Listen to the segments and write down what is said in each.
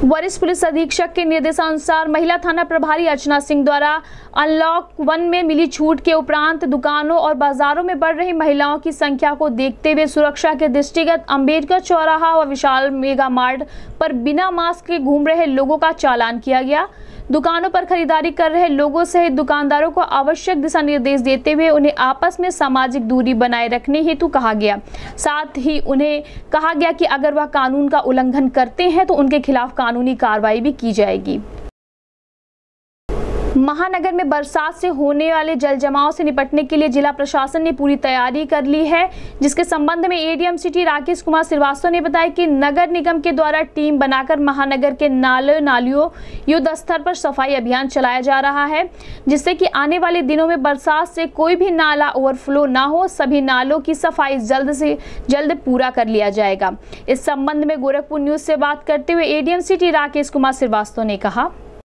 वरिष्ठ पुलिस अधीक्षक के निर्देशानुसार महिला थाना प्रभारी अर्चना सिंह द्वारा अनलॉक 1 में मिली छूट के उपरांत दुकानों और बाजारों में बढ़ रही महिलाओं की संख्या को देखते हुए सुरक्षा के दृष्टिगत अंबेडकर चौराहा व विशाल मेगा मार्ट पर बिना मास्क के घूम रहे लोगों का चालान किया गया। दुकानों पर खरीदारी कर रहे लोगों सहित दुकानदारों को आवश्यक दिशा निर्देश देते हुए उन्हें आपस में सामाजिक दूरी बनाए रखने हेतु कहा गया। साथ ही उन्हें कहा गया कि अगर वह कानून का उल्लंघन करते हैं तो उनके खिलाफ कानूनी कार्रवाई भी की जाएगी। महानगर में बरसात से होने वाले जल जमाव से निपटने के लिए जिला प्रशासन ने पूरी तैयारी कर ली है, जिसके संबंध में एडीएम सिटी राकेश कुमार श्रीवास्तव ने बताया कि नगर निगम के द्वारा टीम बनाकर महानगर के नालियों युद्ध स्तर पर सफाई अभियान चलाया जा रहा है, जिससे कि आने वाले दिनों में बरसात से कोई भी नाला ओवरफ्लो ना हो। सभी नालों की सफाई जल्द से जल्द पूरा कर लिया जाएगा। इस संबंध में गोरखपुर न्यूज से बात करते हुए एडीएम सिटी राकेश कुमार श्रीवास्तव ने कहा,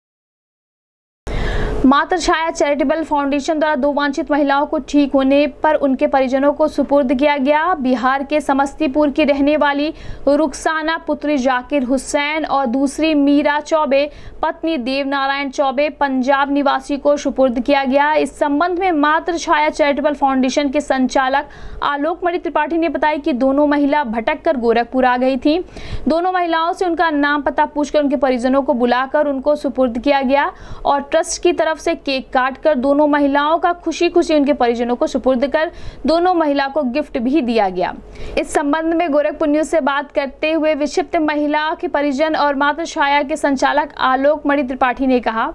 मातृ छाया चैरिटेबल फाउंडेशन द्वारा 2 वांछित महिलाओं को ठीक होने पर उनके परिजनों को सुपुर्द किया गया। बिहार के समस्तीपुर की रहने वाली रुखसाना पुत्री जाकिर हुसैन और दूसरी मीरा चौबे पत्नी देवनारायण चौबे पंजाब निवासी को सुपुर्द किया गया। इस संबंध में मातृ छाया चैरिटेबल फाउंडेशन के संचालक आलोक मणि त्रिपाठी ने बताया कि दोनों महिला भटक कर गोरखपुर आ गई थी। दोनों महिलाओं से उनका नाम पता पूछकर उनके परिजनों को बुलाकर उनको सुपुर्द किया गया और ट्रस्ट की तरफ से केक काट कर दोनों महिलाओं का खुशी खुशी उनके परिजनों को सुपुर्द कर दोनों महिला को गिफ्ट भी दिया गया। इस संबंध में गोरखपुर न्यूज से बात करते हुए विक्षिप्त महिला के परिजन और मातृ छाया के संचालक आलोक मणि त्रिपाठी ने कहा,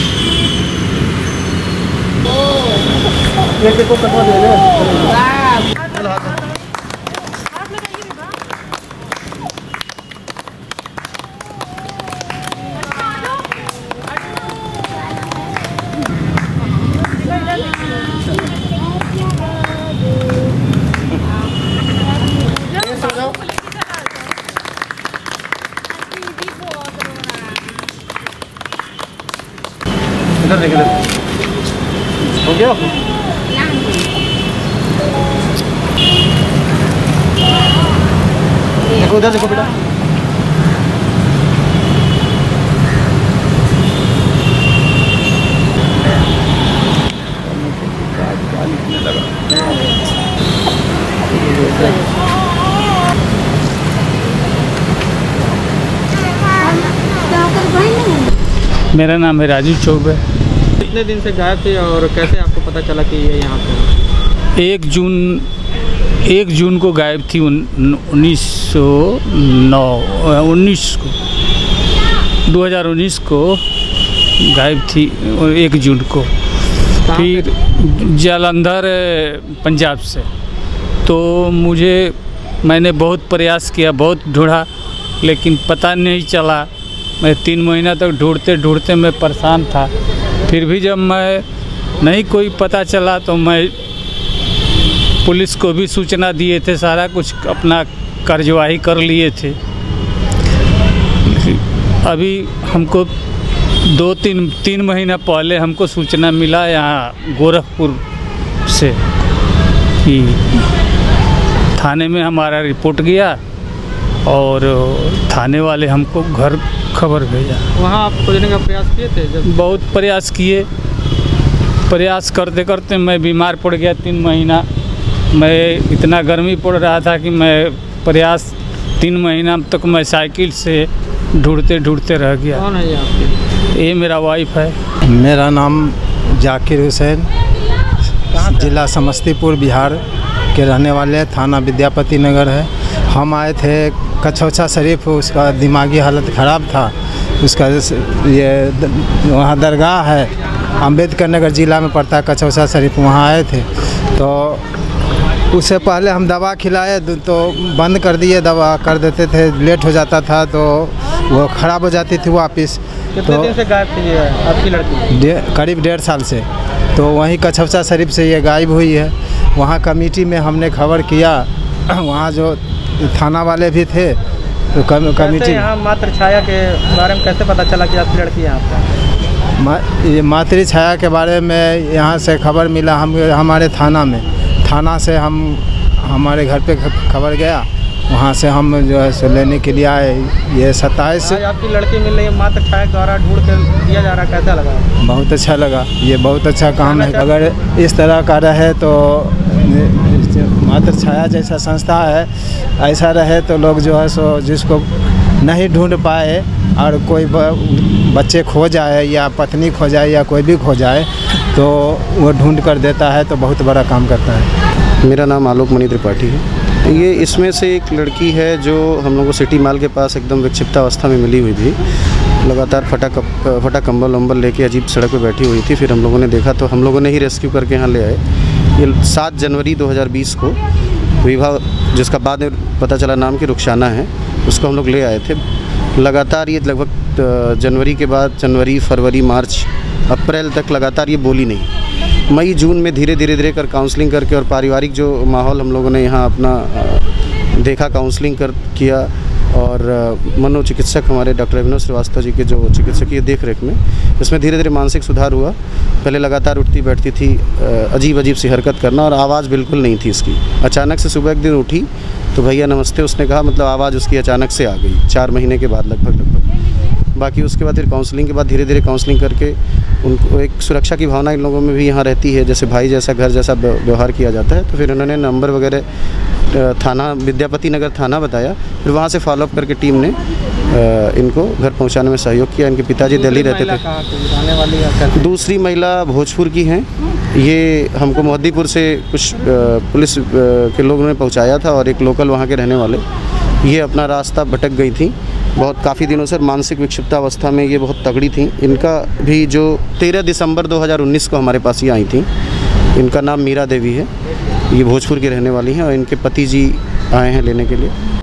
इधर देख ले, हो गया? देखो उधर देखो बेटा। मेरा नाम है राजू चौबे। कितने दिन से गायब थे और कैसे आपको पता चला कि ये यहाँ पे? 1 जून को गायब थी। 2019 को गायब थी 1 जून को। फिर जालंधर पंजाब से। तो मैंने बहुत प्रयास किया, बहुत ढूंढा, लेकिन पता नहीं चला। मैं 3 महीना तक ढूंढते मैं परेशान था। फिर भी जब मैं नहीं कोई पता चला तो मैं पुलिस को भी सूचना दिए थे, सारा कुछ अपना कार्यवाही कर लिए थे। अभी हमको 2-3 महीना पहले हमको सूचना मिला यहाँ गोरखपुर से कि थाने में हमारा रिपोर्ट गया और थाने वाले हमको घर खबर भेजा। वहाँ आप खोजने का प्रयास किए थे? जब बहुत प्रयास करते करते मैं बीमार पड़ गया। 3 महीना मैं इतना गर्मी पड़ रहा था कि मैं 3 महीना तक मैं साइकिल से ढूंढते रह गया। कौन है ये आपके? ये मेरा वाइफ है। मेरा नाम जाकिर हुसैन, जिला समस्तीपुर बिहार के रहने वाले, थाना विद्यापति नगर है। हम आए थे कछौचा शरीफ, उसका दिमागी हालत ख़राब था। उसका ये वहाँ दरगाह है, अंबेडकर नगर जिला में पड़ता है कछौचा शरीफ, वहाँ आए थे। तो उससे पहले हम दवा खिलाए तो बंद कर दिए, दवा कर देते थे, लेट हो जाता था तो वो ख़राब हो जाती थी वापस। कितने दिन से गायब थी आपकी लड़की? करीब 1.5 साल से। तो वहीं कछौचा शरीफ से ये गायब हुई है। वहाँ कमेटी में हमने खबर किया, वहाँ जो थाना वाले भी थे तो कमेटी। यहाँ मातृ छाया के बारे में कैसे पता चला कि आपकी लड़की यहाँ पे? ये मातृ छाया के बारे में यहाँ से खबर मिला हमारे थाना से हमारे घर पे खबर गया। वहाँ से हम जो है सो लेने के लिए आए। ये 27 आज आपकी लड़की मिल रही है, मात्र छाया द्वारा ढूंढ कर दिया जा रहा, कैसा लगा? बहुत अच्छा लगा, ये बहुत अच्छा काम है। अगर इस तरह का रहे तो मात्र छाया जैसा संस्था है, ऐसा रहे तो लोग जो है सो जिसको नहीं ढूंढ पाए और कोई बच्चे खो जाए या पत्नी खो जाए या कोई भी खो जाए तो वो ढूंढ कर देता है, तो बहुत बड़ा काम करता है। मेरा नाम आलोक मणि त्रिपाठी है। ये इसमें से एक लड़की है जो हम लोग को सिटी मॉल के पास एकदम विक्षिप्तावस्था में मिली हुई थी। लगातार फटा कंबल वम्बल लेके अजीब सड़क पे बैठी हुई थी। फिर हम लोगों ने देखा तो हम लोगों ने ही रेस्क्यू करके यहाँ ले आए। ये 7 जनवरी 2020 को विवाह, जिसका बाद में पता चला नाम की रुखसाना है, उसको हम लोग ले आए थे। लगातार ये लगभग जनवरी के बाद जनवरी, फरवरी, मार्च, अप्रैल तक लगातार ये बोली नहीं। मई जून में धीरे धीरे कर काउंसलिंग करके और पारिवारिक जो माहौल हम लोगों ने यहाँ अपना देखा, काउंसलिंग किया और मनोचिकित्सक हमारे डॉक्टर अभिनव श्रीवास्तव जी के जो चिकित्सकीय देख रेख में इसमें धीरे धीरे मानसिक सुधार हुआ। पहले लगातार उठती बैठती थी, अजीब सी हरकत करना और आवाज़ बिल्कुल नहीं थी इसकी। अचानक से सुबह एक दिन उठी तो भैया नमस्ते उसने कहा, मतलब आवाज़ उसकी अचानक से आ गई 4 महीने के बाद लगभग। बाकी उसके बाद फिर काउंसलिंग के बाद धीरे धीरे काउंसलिंग करके उनको एक सुरक्षा की भावना इन लोगों में भी यहाँ रहती है, जैसे भाई जैसा घर जैसा व्यवहार किया जाता है। तो फिर उन्होंने नंबर वगैरह थाना विद्यापति नगर थाना बताया। फिर वहाँ से फॉलोअप करके टीम ने इनको घर पहुँचाने में सहयोग किया। इनके पिताजी दिल्ली रहते थे। दूसरी महिला भोजपुर की हैं। ये हमको मोहद्दीपुर से कुछ पुलिस के लोगों ने पहुँचाया था और एक लोकल वहाँ के रहने वाले। ये अपना रास्ता भटक गई थी बहुत काफ़ी दिनों से, मानसिक विक्षिप्तावस्था में ये बहुत तगड़ी थी। इनका भी जो 13 दिसंबर 2019 को हमारे पास ही आई थी। इनका नाम मीरा देवी है। ये भोजपुर की रहने वाली हैं और इनके पति जी आए हैं लेने के लिए।